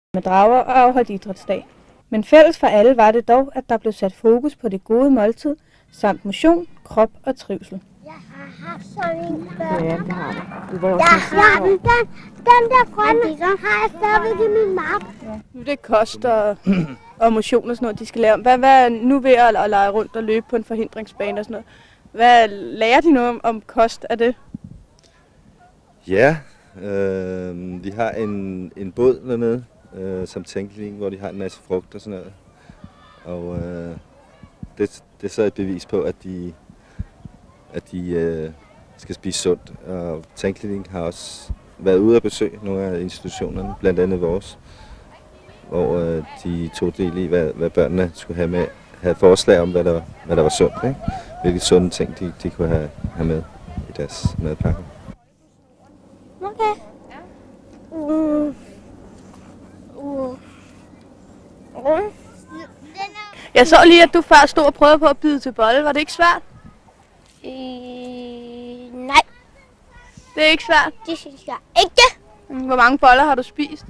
med drager og afholdt idrætsdag. Men fælles for alle var det dog, at der blev sat fokus på det gode måltid, samt motion, krop og trivsel. Jeg har haft sådan en før. Ja, det har du. Det var også Jeg har den der grønne, så har jeg stadigvæk i min mappe. Ja. Nu er det kost og motion og sådan noget, de skal lære. Hvad er nu ved at lege rundt og løbe på en forhindringsbane og sådan noget? Hvad lærer de noget om kost af det? Ja, de har en båd dernede, som tænkeling, hvor de har en masse frugt og sådan noget. Og det er så et bevis på, at de skal spise sundt. Og tænkeling har også været ude at besøge nogle af institutionerne, blandt andet vores, hvor de tog del i, hvad børnene skulle have forslag om, hvad der var sundt, ikke? Hvilke sunde ting de kunne have med i deres madpakke. Okay. Jeg så lige, at du før stod og prøvede på at bide til bolle. Var det ikke svært? Nej, Det er ikke svært. det synes jeg ikke. Hvor mange boller har du spist?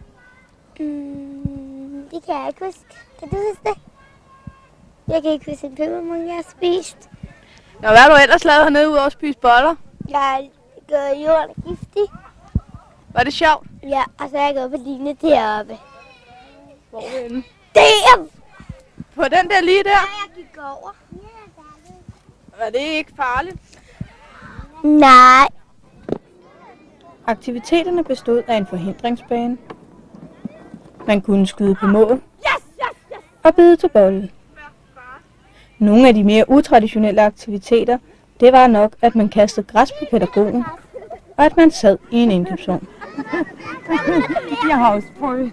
Det kan jeg ikke huske. Kan du huske det? Jeg kan ikke huske, hvor mange jeg har spist. Nå, hvad har du ellers lavet hernede udover at spise boller? Jeg har gået jorden giftig. Var det sjovt? Ja, og så er jeg gået på linje deroppe. Hvorhenne? Der! På den der lige der? Jeg gik over. Var det ikke farligt? Nej. Aktiviteterne bestod af en forhindringsbane. Man kunne skyde på mål og bide til bolle. Nogle af de mere utraditionelle aktiviteter, det var nok, at man kastede græs på pædagogen, og at man sad i en indkøbsvogn. Jeg har også prøvet.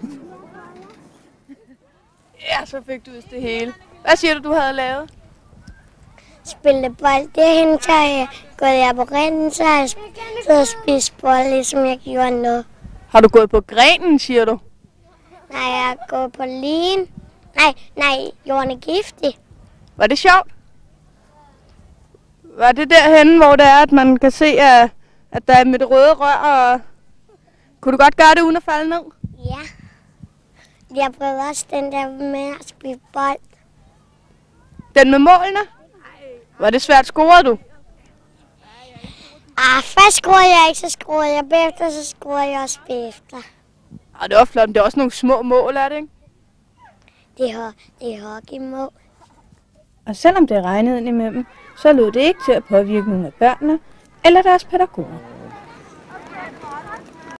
Ja, så fik du det hele. Hvad siger du havde lavet? Spille bold derhen, så er jeg gået på grenen, så har jeg siddet og spist bold, ligesom jeg gjorde nu. Har du gået på grenen, siger du? Nej, jeg er gået på lin. Nej, jorden er giftig. Var det sjovt? Var det derhenne, hvor det er, at man kan se, at der er med det røde rør, og kunne du godt gøre det uden at falde ned? Ja. Jeg prøvede også den der med at spille bold. Den med målene? Var det svært? Scorede du? Først scorede jeg ikke, så scorede jeg bagefter, så scorede jeg også bagefter. Det var flot, men det er også nogle små mål, er det ikke? Det er hockeymål. Og selvom det regnede indimellem, så lod det ikke til at påvirke nogle af børnene eller deres pædagoger.